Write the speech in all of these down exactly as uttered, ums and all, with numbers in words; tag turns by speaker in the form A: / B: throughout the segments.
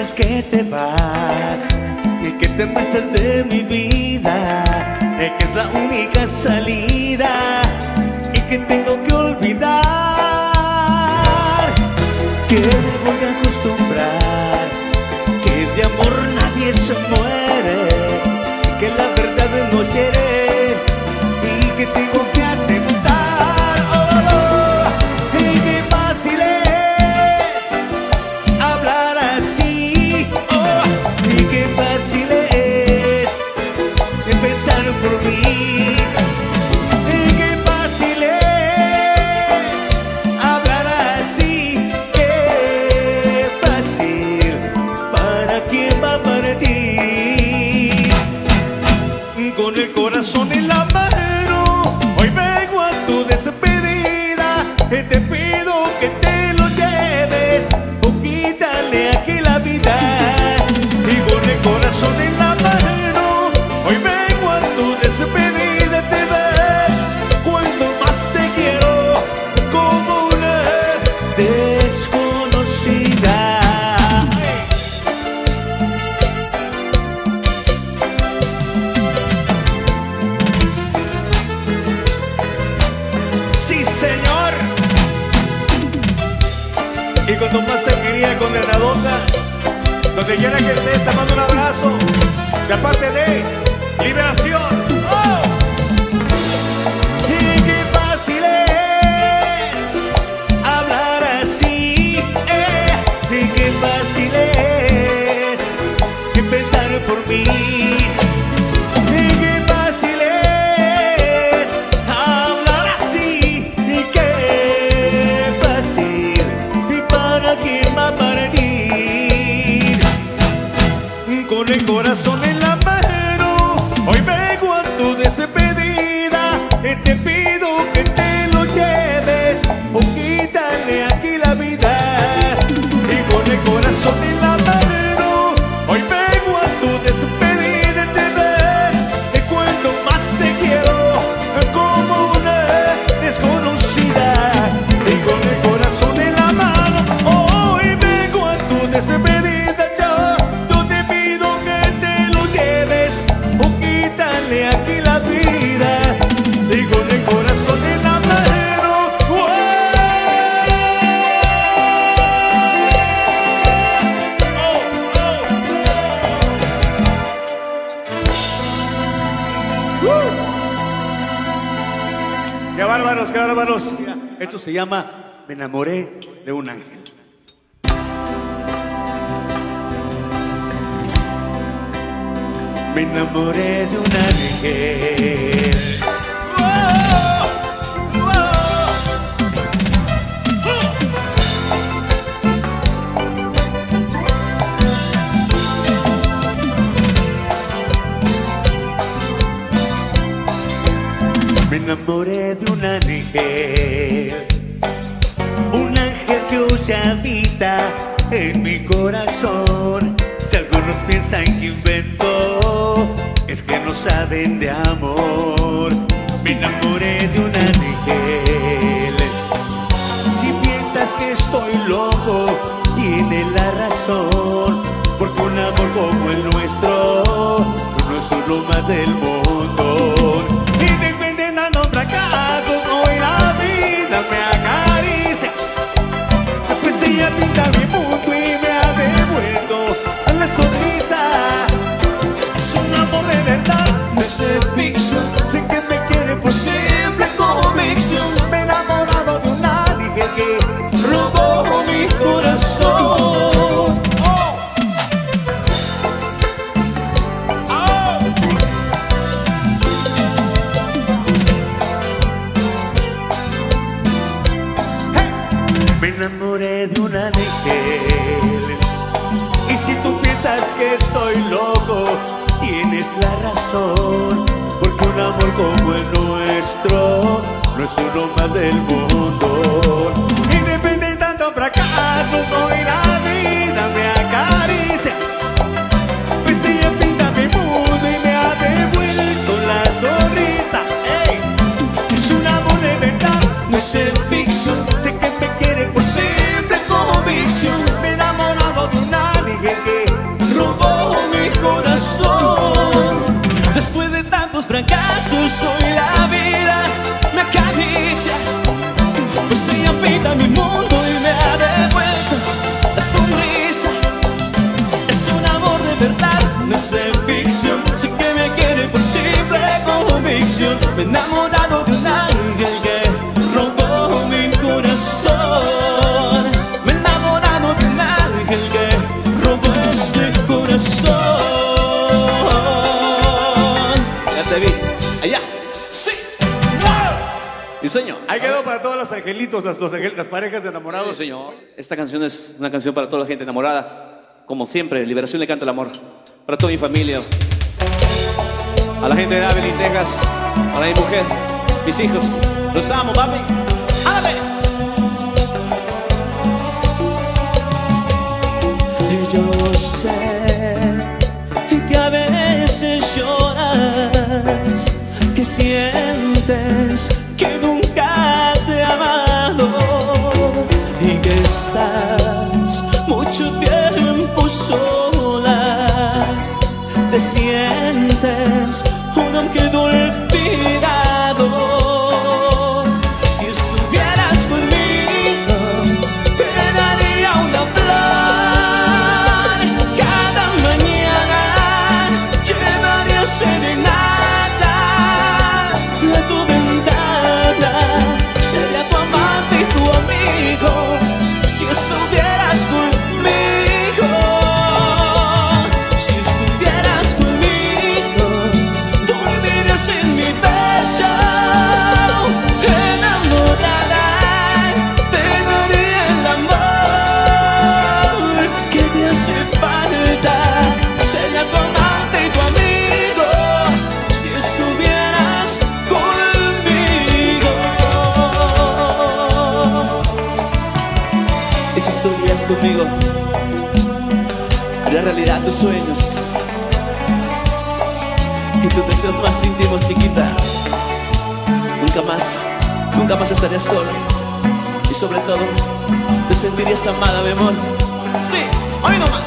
A: dices que te vas y que te marchas de mi vida, y que es la única salida y que tengo que olvidar, que me voy a acostumbrar, que de amor nadie se muere, que la verdad no hiere y que tengo que aceptar. Oh, oh, oh. Y qué fácil es hablar así, oh, y qué fácil es pensar por mí. Y qué fácil es hablar así, qué fácil para quien va a partir. Con el corazón en la mano, hoy vengo a tu despedida. Te pido que te lo lleves o quítale aquí la vida. Y con el corazón en la mano, hoy vengo a tu despedida. Te ves cuando más te quiero, como una desconocida. Sí, señor. Y cuando más te quería, condenadota, donde quiera que estés, te mando un abrazo de parte de Liberación. ¡Oh! Y qué fácil es hablar así, eh, y qué fácil es pensar por mí. Y qué fácil es hablar así, y qué fácil y para quien va a partir. Con el corazón en la mano, hoy vengo a tu despedida. Te pido que te lo lleves o quítale aquí la vida. Y con el corazón en la mano, hoy vengo a tu despedida. Te ves de cuando más te quiero, como una desconocida. Y con el corazón en la mano, hoy vengo a tu despedida. Aquí la vida y con el corazón en la mano. ¡Wow! Oh, oh. Uh. ¡Qué bárbaros, qué bárbaros! Esto se llama Me enamoré de un ángel. Me enamoré de un ángel. ¡Wow! ¡Wow! Me enamoré de un ángel, un ángel que hoy habita en mi corazón. Si algunos piensan que invento, es que no saben de amor. Me enamoré de un ángel. Si piensas que estoy loco, tienes la razón, porque un amor como el nuestro no es uno más del mundo. Independiente de fracasos, hoy la vida me acaricia, pues ella pinta mi mundo y me ha devuelto la sonrisa. Es un amor de verdad, no es ficción. Sé que me quiere por simple convicción. Me he enamorado de un ángel que robó mi corazón. Oh. Oh. Hey. Me enamoré de un ángel. Y si tú piensas que estoy loco, tienes la razón, porque un amor como el nuestro no es uno más del mundo. Independiente de tanto fracaso, hoy la vida me acaricia, pues ella pinta mi mundo y me ha devuelto la sonrisa. Hey. Es un amor de verdad, no es ficción. Sé que me quiere por siempre convicción. Me he enamorado de un ángel que
B: brazos hoy la vida me acaricia, pues ella pinta mi mundo y me ha devuelto la sonrisa. Es un amor de verdad, no es de ficción. Sé que me quiere por simple convicción. Me he enamorado de un ángel que robó mi corazón. Me he enamorado de un ángel que robó este corazón. Ya te vi, allá, sí, wow. Mi señor.
A: Ahí quedó para todos los angelitos, las, los angel, las parejas de enamorados.
B: Sí, señor. Esta canción es una canción para toda la gente enamorada. Como siempre, Liberación le canta el amor. Para toda mi familia. A la gente de Abilene, Texas. Para mi mujer, mis hijos. Los amo, papi. ¡Ándale! Yo sé que a veces lloras, que sientes que nunca te he amado y que estás mucho tiempo sola. Te sientes un ángel olvidado. Si estuvieras conmigo, te daría una flor. Cada mañana llevaría serenata a tu ventana. Sería tu amante y tu amigo. Si estuvieras conmigo, si estuvieras conmigo, dormirías en mi pecho. Enamorada, te daría el amor que te hace falta. Sería tu amante y tu amigo, si estuvieras conmigo. Y si estuvieras conmigo, haría realidad tus sueños y tus deseos más íntimos, chiquita. Nunca más, nunca más estarías sola. Y sobre todo, te sentirías amada, mi amor. Sí, hoy nomás.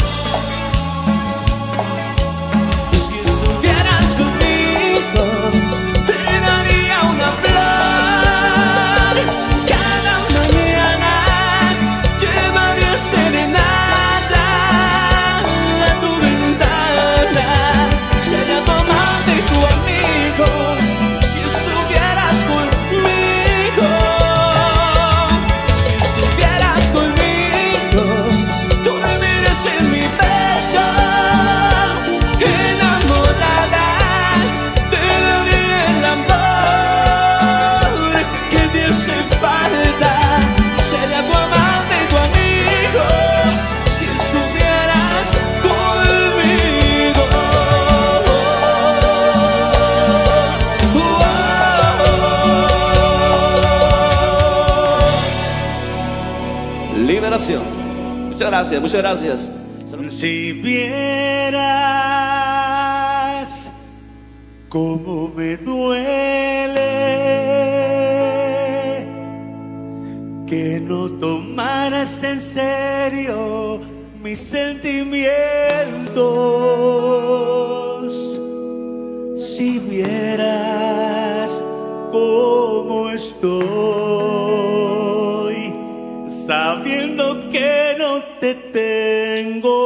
B: Y si estuvieras conmigo, te daría una flor. Cada mañana llevaría serenata a tu ventana. Sería tu amante y tu amigo. Si estuvieras conmigo, si estuvieras conmigo, dormirías en mi pecho. Enamorada, te daría el amor que te hace falta. Sería tu amante y tu amigo, si estuvieras conmigo. Liberación. Muchas gracias, muchas gracias.
A: Si vieras cómo me duele que no tomaras en serio mis sentimientos. Si vieras cómo estoy sabiendo que no te tengo.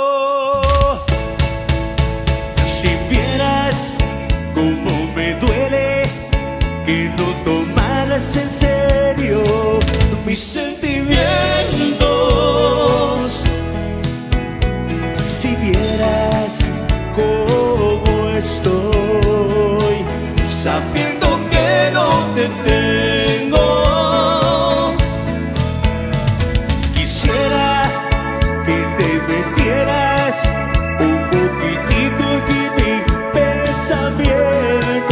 A: Si vieras cómo me duele que no tomaras en serio mis sentimientos. Si vieras cómo estoy sabiendo que no te tengo. Quisiera que te metieras un poquitito en mi pensamiento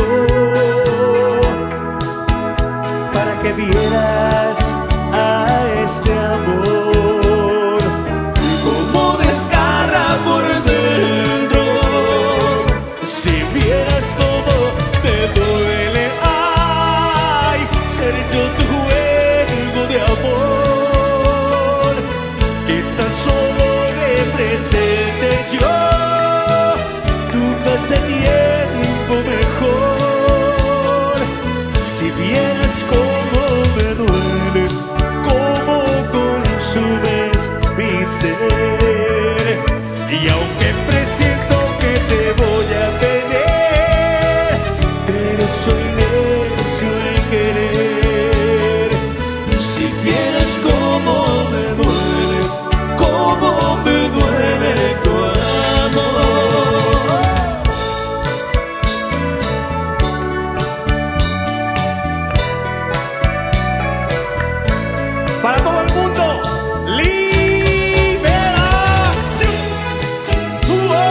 A: para que vieras a este amor como desgarra por dentro. Si vieras cómo te duele, ay,
B: duele tu amor.
A: Para todo el mundo, liberación. Uh -oh.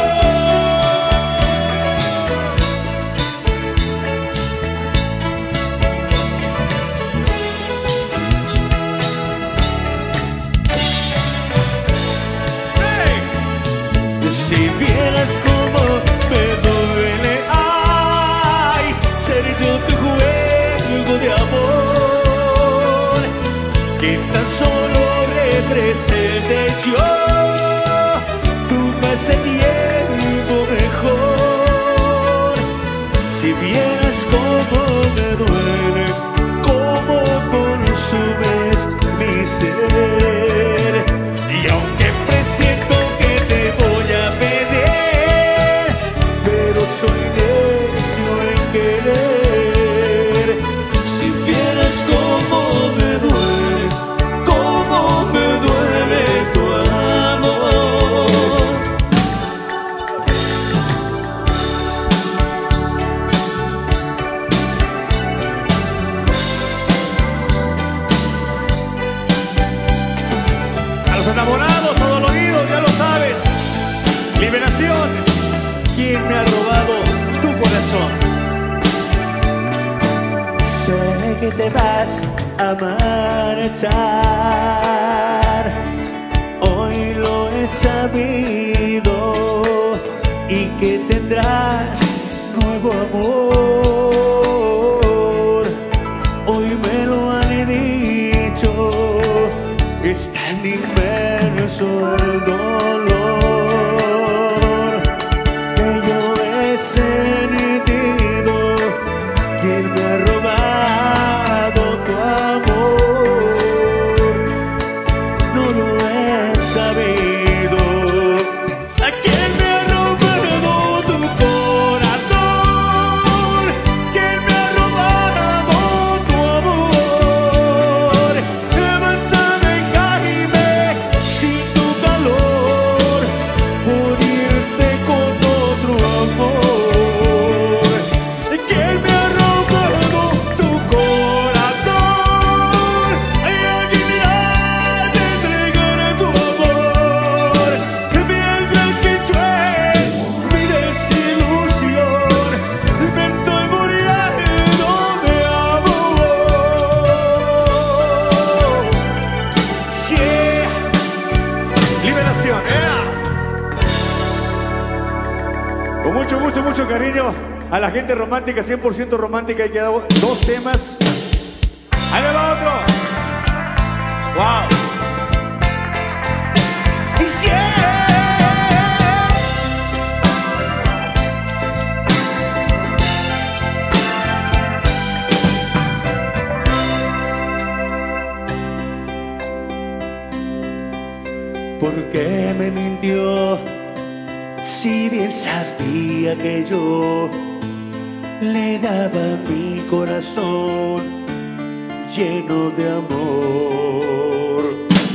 A: Hey. Si vieras cómo me duele, ay, ser yo tu juego de amor, que tan solo represente yo tu pasatiempo mejor. Si vieras cómo me duele, cómo consumes mi ser, y aunque presiento que te voy a perder, pero soy necio en querer.
B: Si vieras cómo me duele, cómo me duele tu amor.
A: A los enamorados, adoloridos, ya lo sabes. Liberación. ¿Quién me ha robado tu corazón? Sé que te vas a marchar, hoy lo he sabido, y que tendrás nuevo amor. Hoy me lo han dicho, es tan inmenso el dolor que yo he sentido. ¿Quién me ha robado tu amor? No lo he sabido. ¿A quién me ha robado tu corazón? ¿Quién me ha robado tu amor? ¿Te vas a dejarme sin tu calor por irte con otro amor? ¿Quién me ha robado tu corazón? Ay, alguien dirá, te entregaré tu amor, mientras que yo en mi desilusión me estoy muriendo de amor. Yeah. Liberación, yeah. Con mucho gusto y mucho cariño a la gente romántica, cien por ciento romántica, y quedado dos temas. Ahí le va otro. Wow. Yeah. ¿Por qué me mintió? Si bien sabía que yo le daba mi corazón lleno de amor.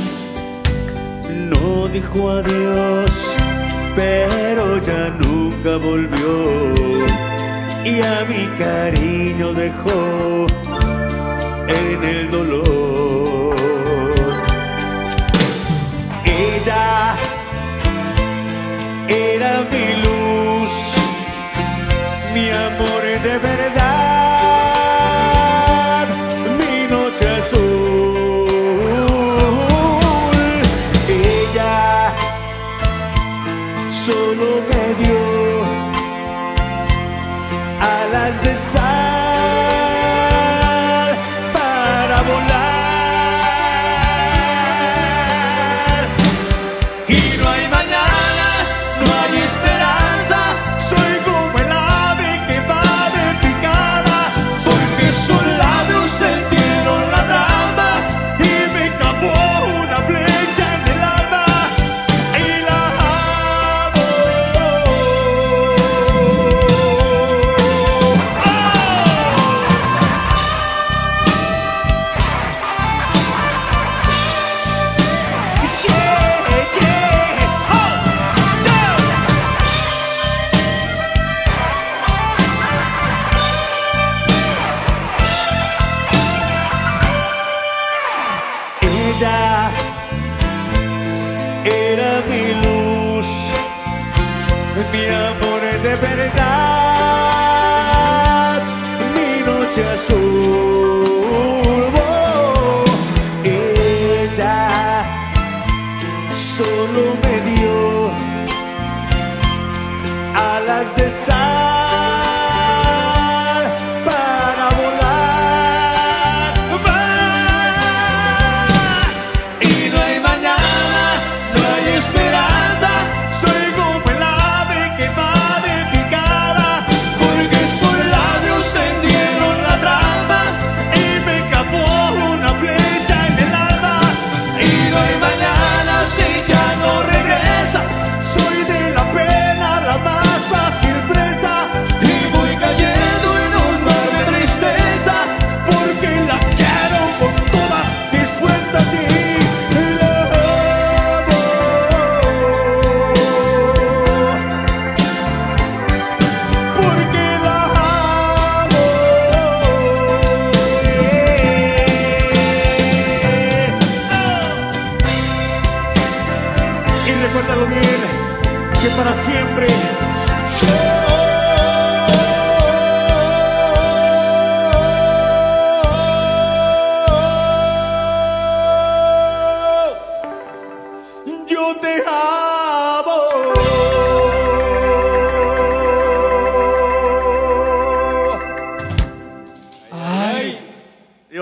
A: No dijo adiós, pero ya nunca volvió, y a mi cariño dejó en el dolor. Ella era mi luz, mi amor de verdad, mi noche azul. Ella solo me dio alas de sal para volar. Y no hay mañana, no hay esperanza, soy como el ave que va de picada, porque sus labios tendieron la trampa y me clavó una flecha en el alma, y la amo. ¡Oh!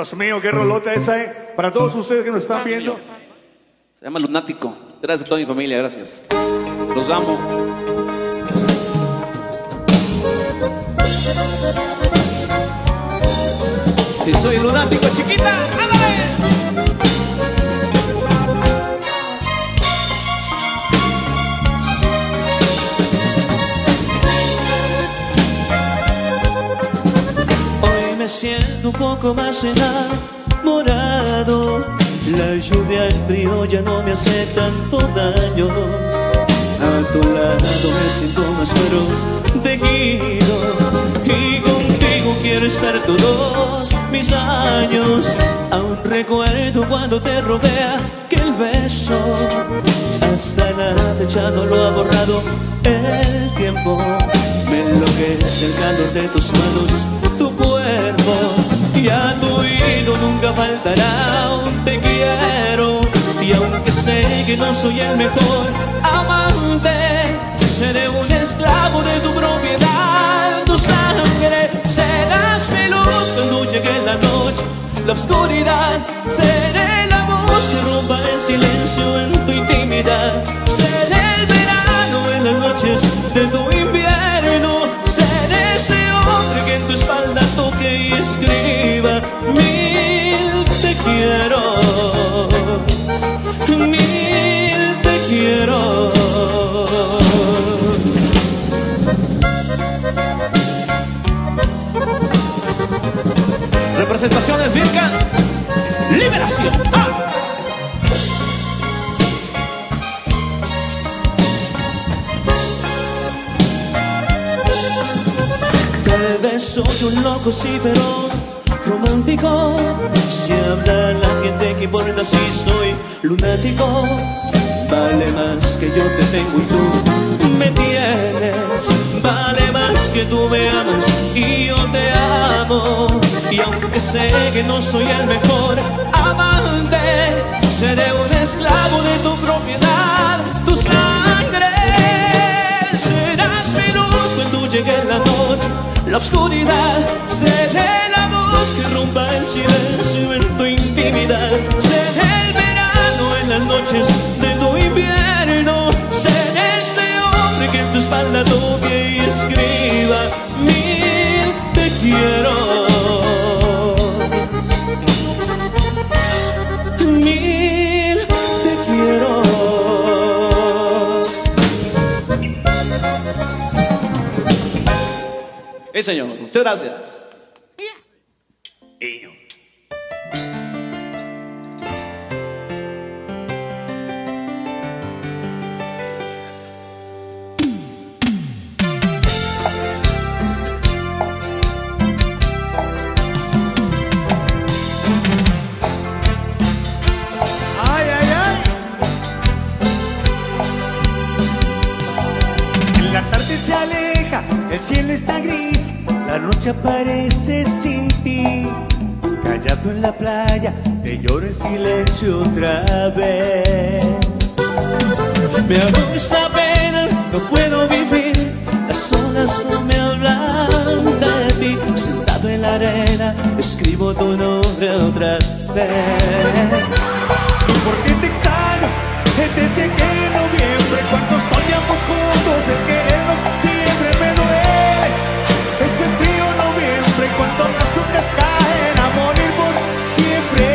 A: Dios mío, qué rolota esa, ¿eh? Para todos ustedes que nos están viendo.
B: Se llama Lunático. Gracias a toda mi familia, gracias. Los amo. Y soy lunático, chiquita. ¡Ándale! Hoy me siento un poco más enamorado. La lluvia, el frío ya no me hace tanto daño. A tu lado me siento más protegido. Y contigo quiero estar todos mis años. Aún recuerdo cuando te robé aquel beso. Hasta la fecha no lo ha borrado el tiempo. Me enloquece el calor de tus manos, tu cuerpo. Y a tu oído nunca faltará un te quiero. Y aunque sé que no soy el mejor amante, seré un esclavo de tu propiedad. Tu sangre serás mi luz cuando llegue la noche, la oscuridad. Seré la voz que rompa el silencio en tu intimidad. Seré el verano en las noches de tu invierno. Seré ese hombre que en tu espalda toque y escriba mil te quiero. Mil te quiero. Representaciones Virgen, liberación. ¡Ah! Tal vez soy un loco, sí, pero romántico. Si habla la gente, ¿qué importa si soy lunático? Vale más que yo te tengo y tú me tienes. Vale más que tú me amas y yo te amo. Y aunque sé que no soy el mejor amante, seré un esclavo de tu propiedad. Tu sangre serás mi luz cuando llegue la noche, la oscuridad. Seré la voz que rompa el silencio en tu intimidad. Seré el verano en las noches de tu invierno. Seré ese hombre que en tu espalda toque y escriba mil te quiero. Mil te quiero. Eh, señor, muchas gracias.
A: Niño. Ay, ay, ay. La tarde se aleja, el cielo está gris, la noche aparece sin ti. Callado en la playa, te lloro en silencio otra vez.
B: Me hago esa pena, no puedo vivir. Las olas no me hablan de ti. Sentado en la arena, escribo tu nombre otra vez.
A: ¿Por qué te extraño? Desde aquel noviembre, cuando soñamos juntos, el querernos siempre me duele. Ese frío noviembre, cuando las hojas caen a morir por siempre.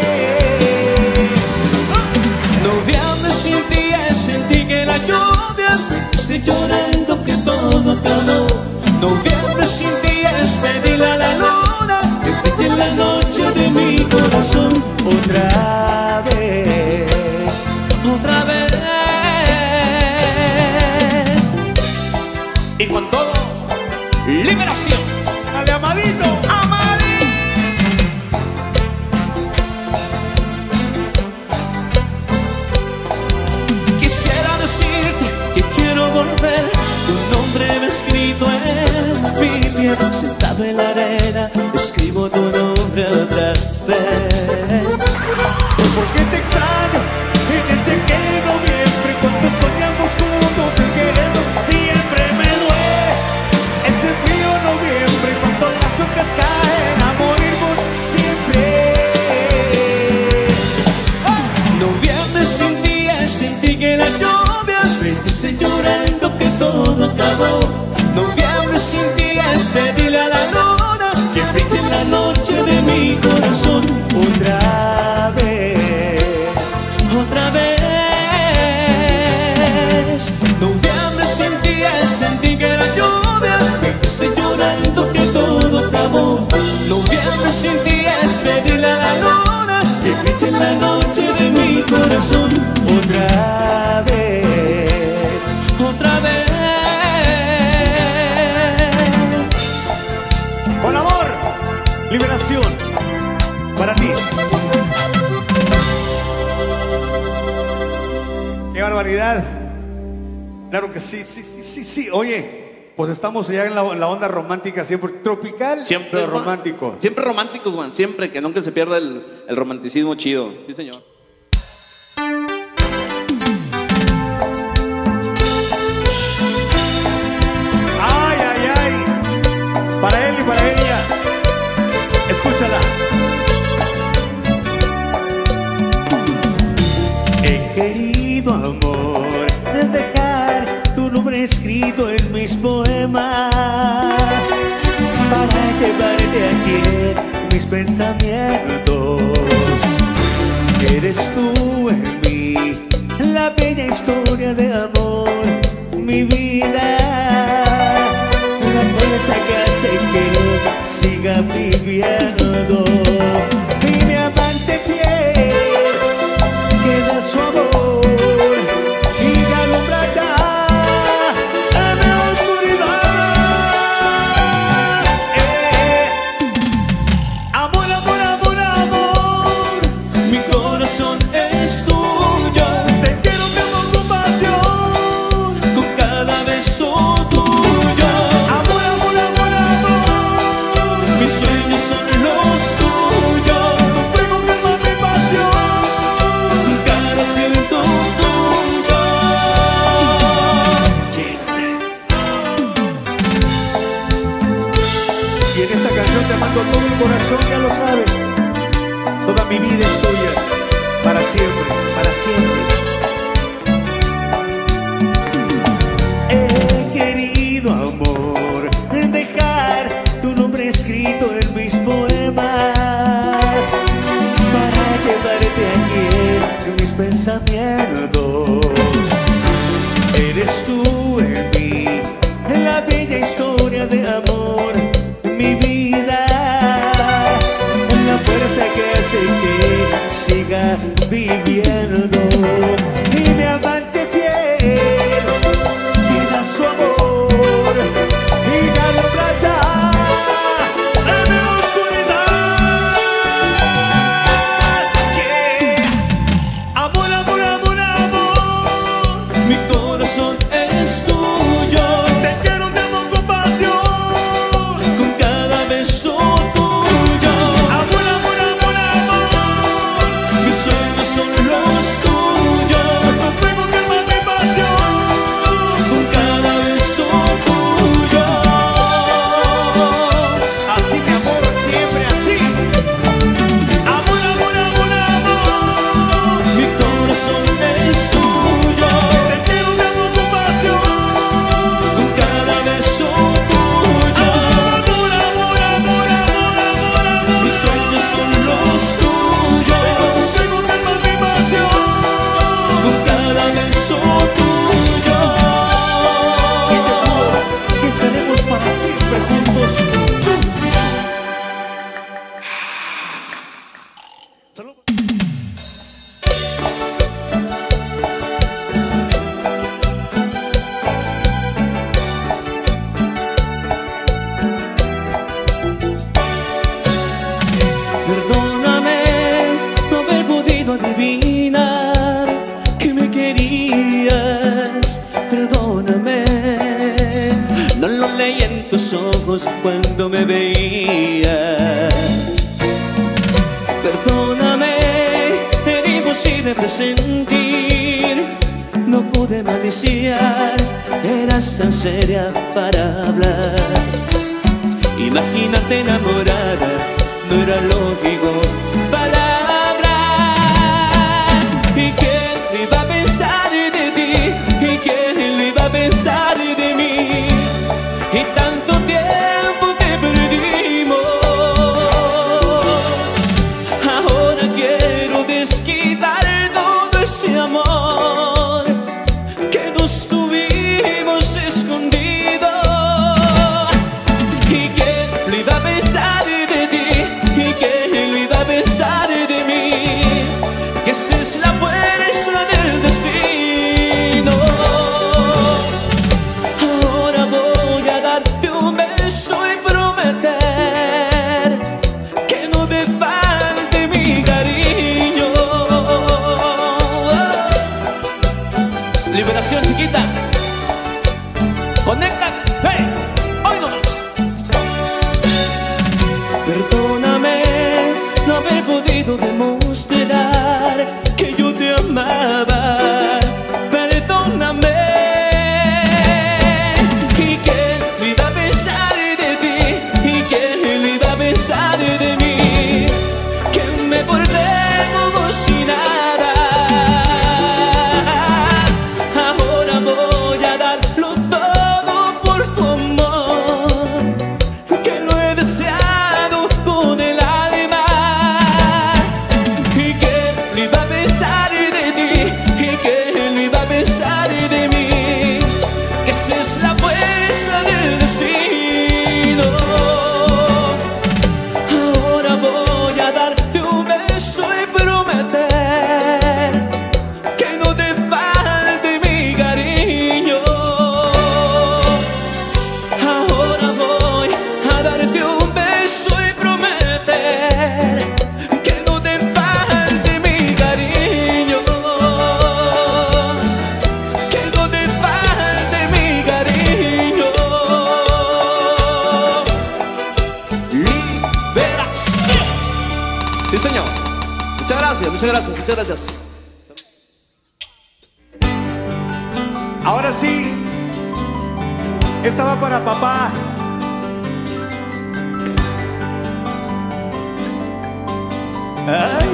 B: Noviembre sin ti, sentí que la lluvia, estoy llorando que todo acabó. Noviembre sin ti es pedirle a la luna que brille en la noche de mi corazón.
A: Otra vez,
B: Otra vez. Y con todo, liberación.
A: dale amadito.
B: Amadí. Quisiera decirte que quiero volver. Tu nombre me escrito en mi piel. Sentado en la arena, escribo tu nombre otra vez.
A: ¿Por qué te extraño? Desde aquel noviembre, cuando soñamos juntos, el querernos siempre me duele. Ese frío noviembre, cuando las hojas caen a morir por siempre.
B: la noche de mi corazón.
A: Otra vez,
B: otra vez. Noviembre sin ti, sentí que era lluvia, estoy llorando que todo acabó. Noviembre sin ti es pedirle a la luna que brille en la noche de mi corazón.
A: otra vez,
B: otra vez.
A: Con amor, liberación para ti. ¡Qué barbaridad! Claro que sí, sí, sí, sí, sí. Oye, pues estamos ya en la, en la onda romántica, siempre tropical,
B: Siempre
A: pero
B: Juan.
A: romántico.
B: Siempre románticos, Juan. Siempre, que nunca se pierda el, el romanticismo chido. Sí, señor.
A: Ay, ay, ay. Para él y para ella. Escúchala. He querido, amor, dejar tu nombre escrito en mis poemas para llevarte aquí en mis pensamientos. Eres tú en mí, la bella historia de amor, mi vida, la fuerza que hace que siga viviendo. Y mi amante fiel, que da su amor y da alumbra ya en mi oscuridad. Eh, amor, amor, amor, amor,
B: Mi corazón es tuyo,
A: te quiero, te amo con pasión.
B: con cada beso tuyo.
A: Amor, amor, amor, amor,
B: Mis sueños son los tuyos,
A: tengo que más mi pasión.
B: con cada viento tuyo.
A: Yes. Y en esta canción te mando todo mi corazón, ya lo sabes. Toda mi vida es tuya, para siempre, para siempre. He querido, amor, dejar tu nombre escrito en mis poemas para llevarte aquí en mis pensamientos. Eres tú en mí, la bella historia de amor, mi vida, la fuerza que hace que siga viviendo. Y mi amante fiel, que da su amor y da la plata en mi oscuridad. Yeah. Amor, amor, amor, amor,
B: Mi corazón es tuyo,
A: te quiero, te amo con pasión.
B: con cada beso tuyo.
A: Amor, amor, amor, amor,
B: Mis sueños son los tuyos,
A: no tengo que más mi pasión.
B: con cada beso tuyo.
A: Así mi amor, siempre así. Amor, amor, amor, amor,
B: Mi corazón es tuyo,
A: te quiero, te amo con pasión.
B: con cada beso tuyo.
A: Amor, amor, amor, amor, amor, amor,
B: Mis sueños son los tuyos,
A: tengo que más mi pasión.
B: con cada beso tuyo.
A: Y te juro que estaremos para siempre juntos. Salud.
B: Perdóname no haber podido adivinar que me querías. Perdóname, no lo leí en tus ojos cuando me veías. Perdóname, era imposible presentir, no pude maliciar, eras tan seria para hablar. Imagínate enamorada, no era lógico palabra. ¿Y quién iba a pensar de ti? ¿Y quién iba a pensar de mí? Y tanto tiempo que perdimos. pensar de ti y quién iba a pensar de mí, que esa es la fuerza del destino. Ahora voy a darte un beso y prometer que no te falte mi cariño. Liberación, chiquita. Conecta. Hey, hoy nomás. Perdóname no haber podido demostrar que yo te amaba. Perdóname. ¿Y quién iba a pensar de ti? ¿Y quién iba a pensar de mí? Que me porté como si nada. Ahora voy a darlo todo por tu amor, que lo he deseado con el alma. ¿Y quién iba a pensar de ti? ¿Y quién iba a pensar de mí? Que esa es la fuerza del destino. Ahora voy a darte un beso y prometer que no te falte mi cariño. Ahora voy a darte un beso y prometer que no te falte mi cariño. Que no te falte mi cariño. Liberación. Sí, señor. Muchas gracias, muchas gracias, muchas gracias.
A: Ahora sí, esta va para papá. Ay.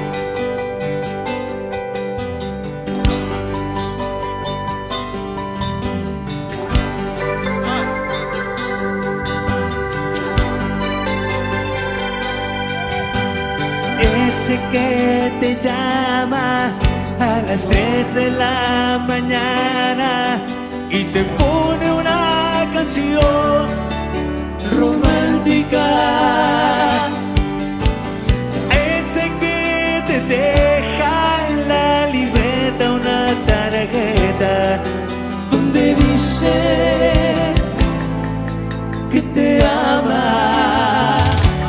A: Ese que te llama a las tres de la mañana y te pone una canción romántica. Ese que te deja en la libreta una tarjeta donde dice que te ama.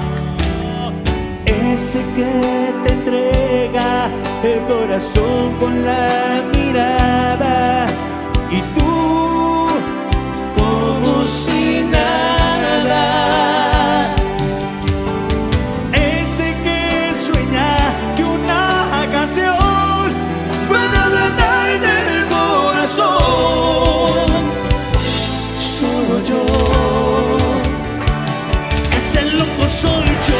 A: Ese que te entrega el corazón con la mirada y tú como si nada. Ese que sueña que una canción puede ablandar el corazón. Solo yo, ese loco soy yo.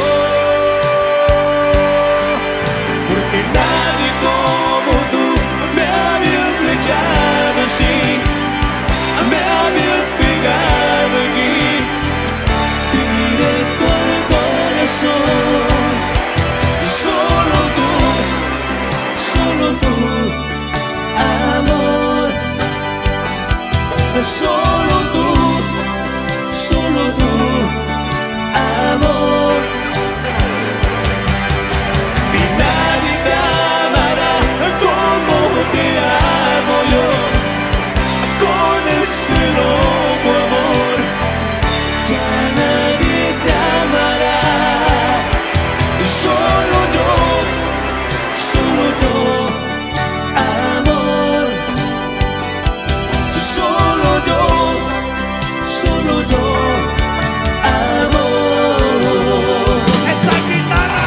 A: Nadie como tú me había flechado así, me había pegado aquí, directo al corazón. Solo tú, solo tú, amor. Solo tú, solo tú, amor. Te amo yo con ese loco amor. Ya nadie te amará. Solo yo, solo yo, amor. Solo yo, solo yo, amor. Esa guitarra.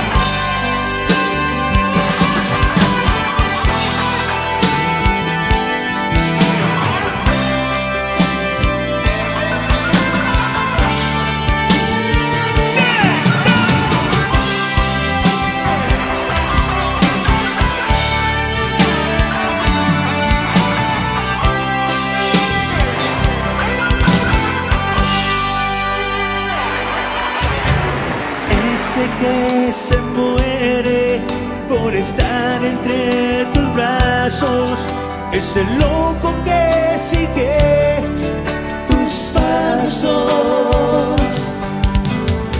A: Que se muere por estar entre tus brazos, ese loco que sigue tus pasos.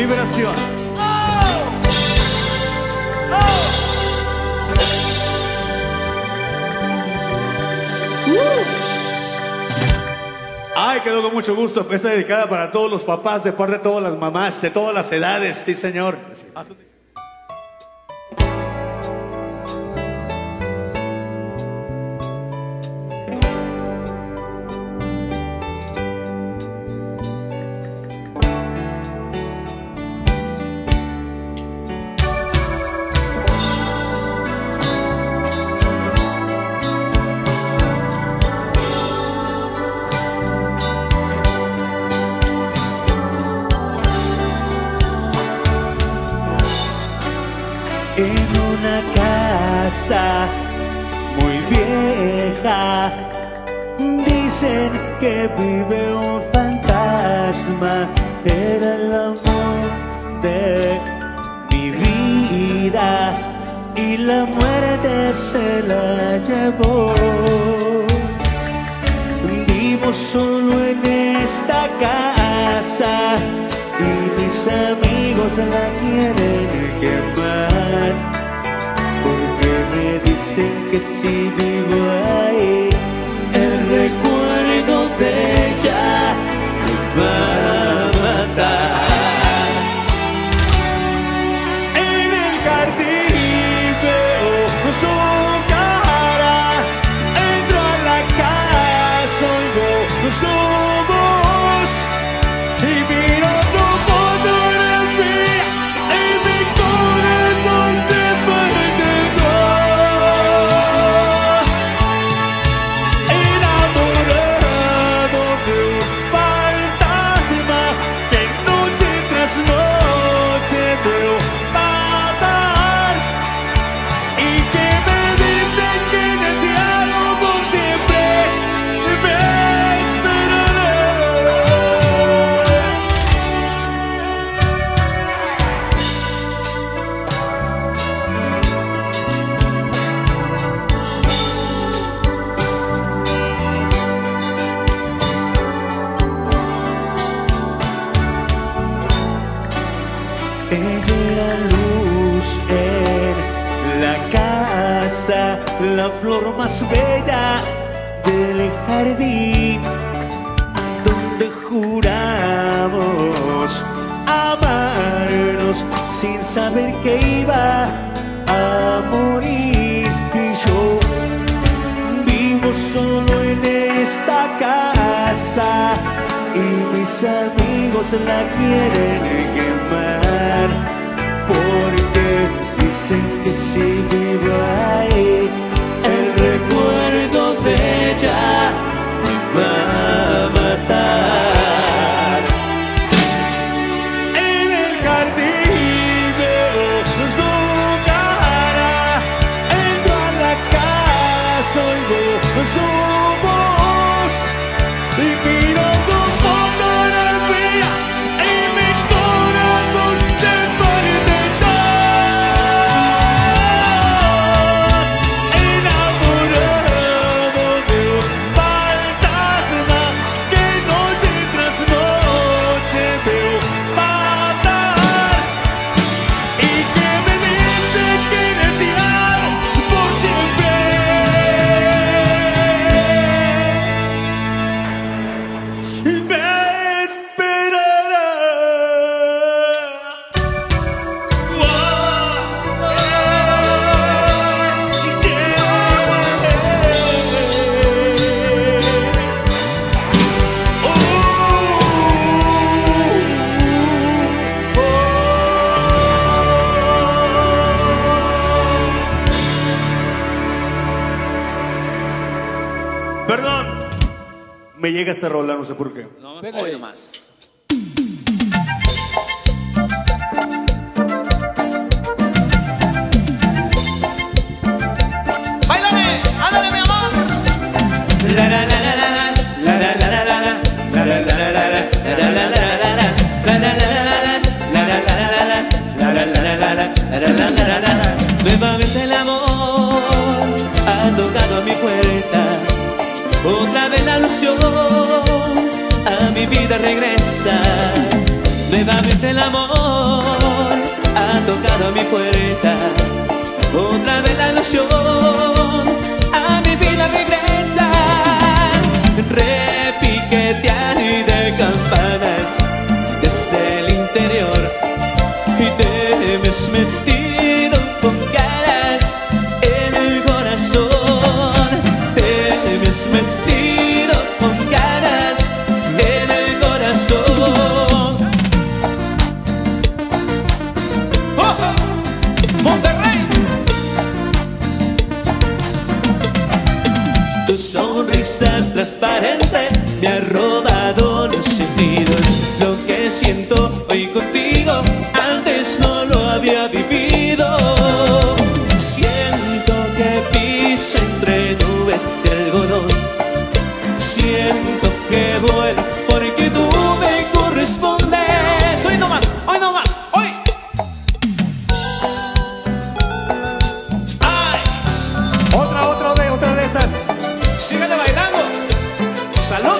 A: Liberación. Ay, quedó con mucho gusto. Esta dedicada para todos los papás, de parte de todas las mamás, de todas las edades. Sí, señor. En una casa muy vieja dicen que vive un fantasma. Era el amor de mi vida y la muerte se la llevó. Vivo solo en esta casa y mis amigos la quieren quemar, porque me dicen que si vivo ahí, el recuerdo de ella me va a matar. En el jardín veo su cara, entro a la casa, oigo su voz y miro tu fotografía y mi corazón se parte en dos. Enamorado de un fantasma que noche tras noche veo pasar y que me dice que en el cielo por siempre me esperará. Ella era luz en la casa, la flor más bella del jardín, donde juramos amarnos sin saber que iba a morir. Y yo vivo solo en esta casa y mis amigos la quieren quemar, porque dicen que si vivo ahí, el recuerdo de ella me va a matar. En el jardín veo su cara, entro a la casa, oigo su voz y miro tu fotografía y mi corazón se parte en dos. Enamorado de un fantasma que noche tras noche veo pasar y que me dice que en el cielo por siempre me esperará. Perdón, me llega esta rola, no sé por qué.
B: No,
C: Venga
B: hoy
C: ahí.
B: nomás. ¡Báilame! ¡Ándale, mi amor!
A: La la la la la la la la la la la la la la la la la la
B: Nuevamente el amor ha tocado a mi puerta, otra vez la ilusión a mi vida regresa. Nuevamente el amor ha tocado a mi puerta. Otra vez la ilusión a mi vida regresa. Repiquetear y de campanas desde el interior, y te me has metido con ganas en el corazón. Te me has metido con ganas en el corazón. ¡Oh, oh! ¡Monterrey! Tu sonrisa transparente me ha robado los sentidos. Lo que siento hoy contigo antes no lo había vivido. Siento que piso entre nubes de algodón. Siento que vuelo porque tú me correspondes. Hoy no más, hoy no más, hoy. ¡Ay!
A: Otra, otra de, otra de esas.
B: Síguete bailando. ¡Salud!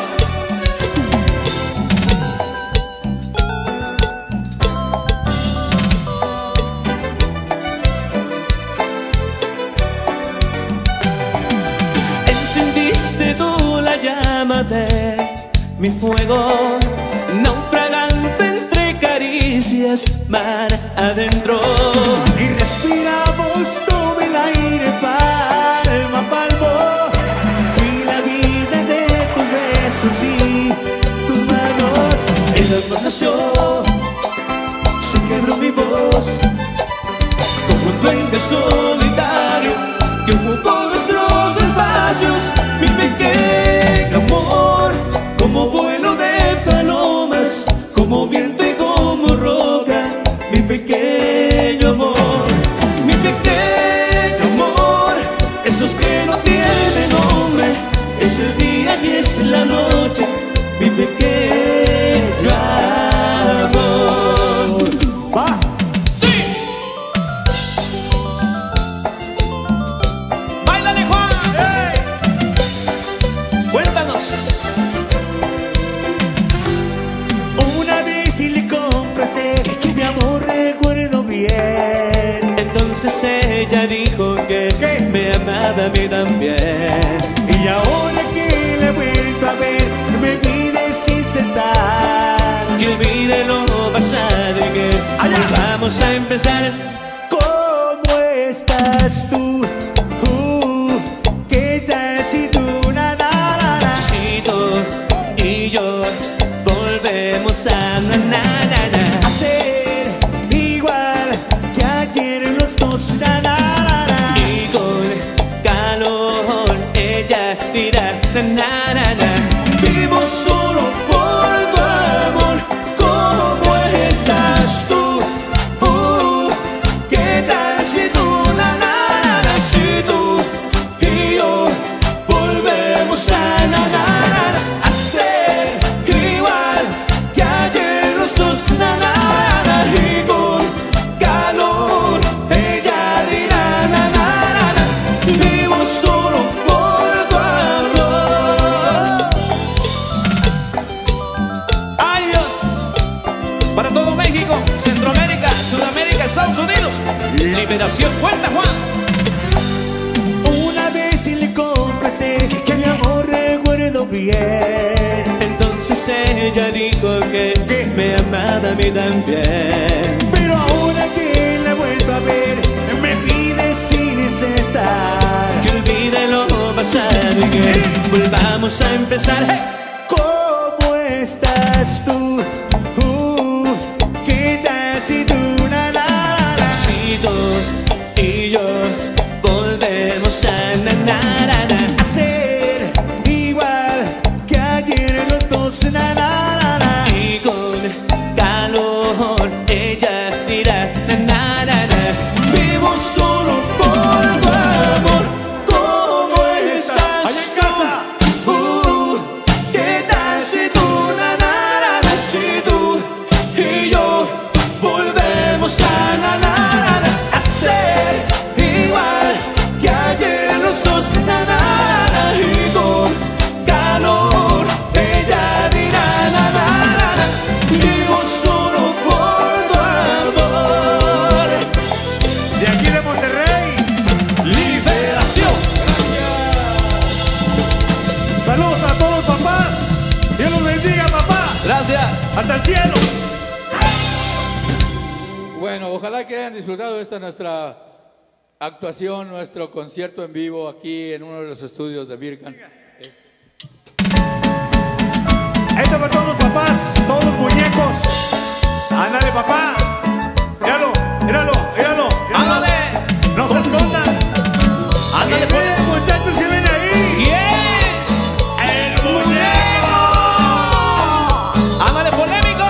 B: Encendiste tú la llama de mi fuego, naufragante entre caricias, mar adentro.
A: Y respiramos todo el aire palmo a palmo. Fui la vida de tus besos y tus manos.
B: El amor nació, se quebró mi voz, como un duende solitario que ocupó nuestros espacios. Mi pequeño amor, como vuelo de palomas, como viento y como roca. Mi pequeño amor, mi pequeño amor, esos que no tienen nombre, es el día y es la noche. Mi pequeño amor.
A: ¡Va!
B: ¡Sí! ¡Báilale, Juan! ¡Hey! Cuéntanos.
A: Una vez y le confesé que mi amor recuerdo bien.
B: Entonces ella dijo que
A: ¿Qué?
B: me amaba a mí también.
A: Y ahora que la he vuelto a ver, me pide sin cesar
B: Que olvide lo pasado y que
A: Allá.
B: volvamos a empezar.
A: ¿Cómo estás tú? Uh, ¿Qué tal si tú na, na, na, na?
B: Si tú y yo volvemos a na, na, na, na.
A: Hacer igual que ayer los dos na, na, na, na.
B: Y con calor ella dirá na, na, na, na. Vivo solo por tu amor. ¿Cómo estás tú? Uh, ¿Qué tal si tú na, na, na, na? Si tú y yo volvemos a na, na, na, na. Hacer igual que ayer los dos na, na, na. Y con calor ella dirá na, na, na, na. Vivo solo por tu amor. ¡Ay, Dios! Para todo México, Centroamérica, Sudamérica, Estados Unidos. Liberación, cuenta, Juan.
A: Una vez y le confesé que mi amor recuerdo bien.
B: Entonces ella dijo que
A: ¿Qué?
B: me amaba a mí también.
A: Pero ahora que la he vuelto a ver, me pide sin cesar
B: Que olvide lo pasado y que volvamos a empezar. ¡Hey!
A: ¿Cómo estás tú? Uh, ¿Qué tal si tú na, na, na, na?
B: Si tú y yo volvemos a na, na, na, na.
A: Hacer igual que ayer los dos na, na, na, na.
B: Y con calor ella dirá na, na, na, na. Vivo solo por tu amor. ¿Cómo estás
A: Allá en casa.
B: tú? Uh, ¿Qué tal si tú na, na, na, na? Si
A: ¡Hasta el cielo!
C: Bueno, ojalá que hayan disfrutado de esta nuestra actuación, nuestro concierto en vivo aquí en uno de los estudios de Birkan.
A: Esto para todos los papás, todos los muñecos. Ándale, papá. Míralo, míralo, míralo.
B: Ándale.
A: No se escondan.
B: Ándale,
A: pues, muchachos que ven ahí.
B: ¿Quién?
A: El muñeco.
B: Ándale, polémico.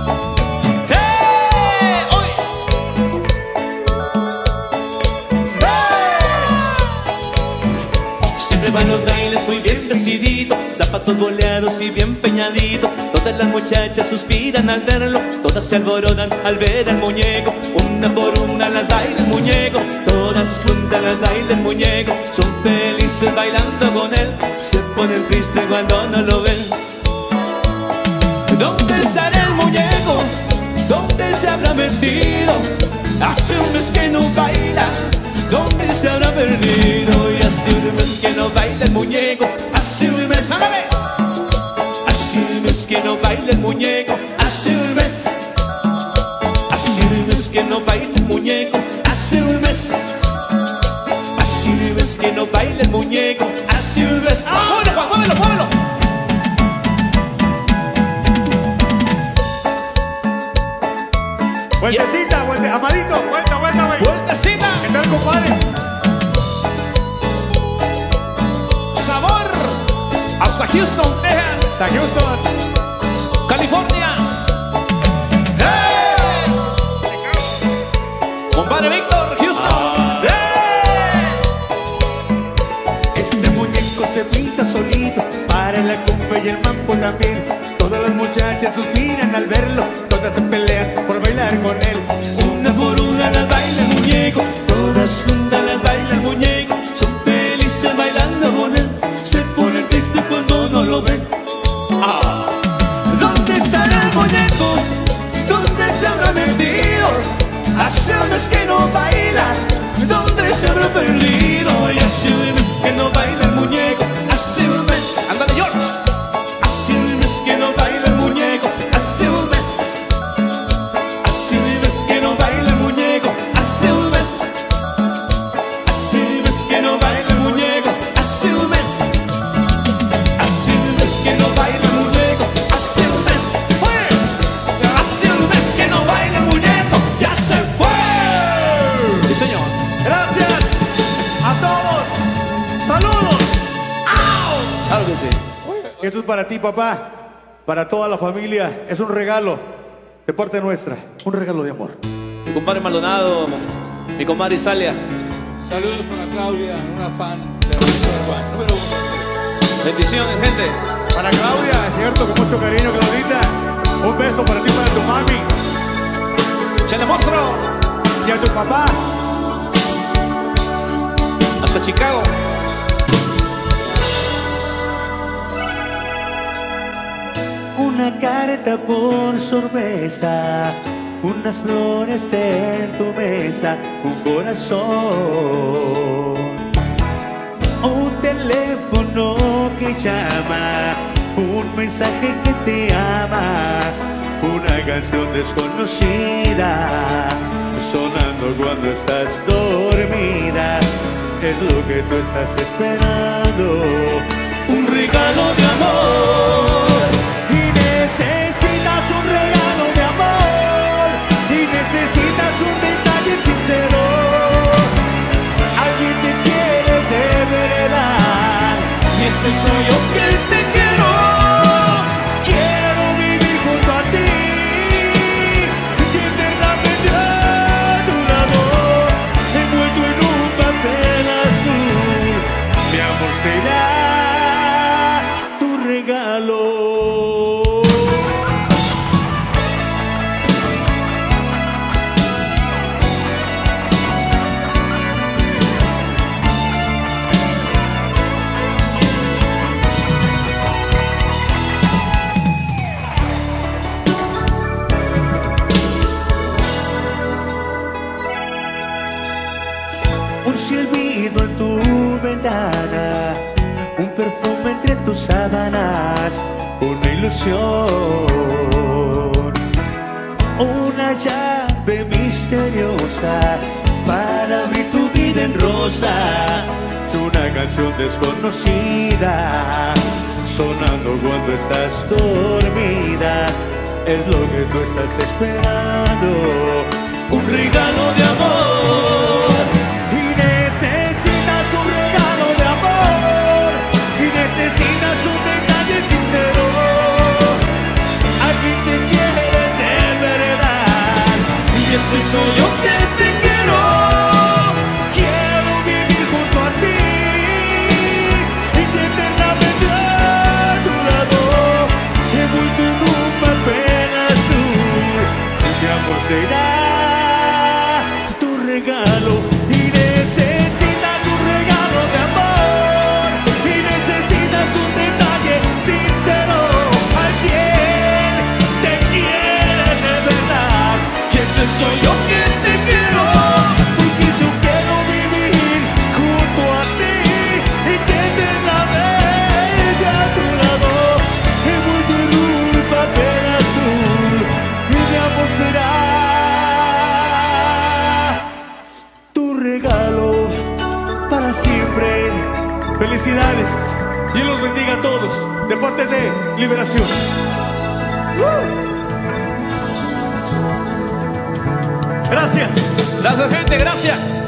B: ¡Hey! ¡Uy! ¡Hey! Siempre van los bailes muy bien vestiditos, zapatos boleados y bien peñaditos. Todas las muchachas suspiran al verlo, todas se alborotan al ver al muñeco. Una por una las baila el muñeco, todas juntas las baila el muñeco. Son felices bailando con él, se ponen tristes cuando no lo ven. ¿Dónde estará el muñeco? ¿Dónde se habrá metido? Hace un mes que no baila, ¿dónde se habrá perdido? Y hace un mes que no baila el muñeco, hace un mes, ¡ándale! Hace un mes que no baila el muñeco, hace un mes. Hace un mes que no baila el muñeco, hace un mes. Hace un mes que no baila el muñeco, hace un mes. ¡Muévelo, Juan, muévelo, muévelo!
A: Vueltecita, vuelta, Amadito, vuelta, vuelta, güey.
B: ¡Vueltecita!
A: ¿Qué tal, compadre?
B: ¡Sabor! Hasta Houston, Texas.
A: Hasta Houston.
B: California. ¡Hey! Compadre Víctor, Houston. ¡Hey!
A: Este muñeco se pinta solito para la cumbia y el mambo también. Todas las muchachas suspiran al verlo, todas se pelean por bailar con él.
B: Una por una las baila el muñeco, todas juntas las baila el muñeco. Son felices bailando con él, se ponen tristes cuando no lo ven. Ah. ¿Dónde estará el muñeco? ¿Dónde se habrá metido? Hace un mes que no baila, ¿dónde se habrá perdido? Y hace un mes que no baila el muñeco, hace un mes. ¡Ándale, George! Hace un mes que no baila el muñeco, hace un mes. Hace un mes que no baila el muñeco, hace un mes. Hace un mes que no baila el muñeco, hace un mes. Hace un mes que no baila el muñeco, hace un mes. ¡Fue! Hace un mes que no baila el muñeco, ya se fue. Sí, señor.
A: Gracias a todos. Saludos.
B: Claro que sí.
A: Esto es para ti, papá. Para toda la familia. Es un regalo de parte nuestra. Un regalo de amor.
B: Mi compadre Maldonado, mi comadre Isalia.
C: Saludos para Claudia, una fan de Víctor Juan, número uno.
B: Bendiciones, gente.
A: Para Claudia, es cierto, con mucho cariño, Claudita. Un beso para ti, para tu mami.
B: ¡Chale, monstruo!
A: Y a tu papá.
B: Hasta Chicago.
A: Una carta por sorpresa, unas flores en tu mesa, un corazón, un teléfono que llama, un mensaje que te ama, una canción desconocida, sonando cuando estás dormida, es lo que tú estás esperando, un regalo de amor. Necesitas un regalo de amor y necesitas un detalle sincero. Alguien te quiere de verdad y ese soy yo que te quiero. Quiero vivir junto a ti y eternamente a tu lado, envuelto en un papel azul. Mi amor será tu regalo. Un silbido en tu ventana, un perfume entre tus sábanas, una ilusión. una llave misteriosa para abrir tu vida en rosa. Una canción desconocida sonando cuando estás dormida. Es lo que tú estás esperando, un regalo de amor. Y necesitas un regalo de amor, y necesitas un detalle sincero, alguien te quiere de verdad. Y ese soy yo que te quiero. Quiero vivir junto a ti y que eternamente a tu lado, envuelto en un papel azul. Mi amor será tu regalo. Y necesitas un regalo de amor, y necesitas un detalle sincero, alguien te quiere de verdad. Y ese soy yo que te quiero, porque yo quiero vivir junto a ti y que eternamente a tu lado, envuelto en un papel azul. Y mi amor será tu regalo para siempre. Felicidades, Dios los bendiga a todos de parte de Liberación. ¡Uh! Gracias.
B: Gracias, gente, gracias.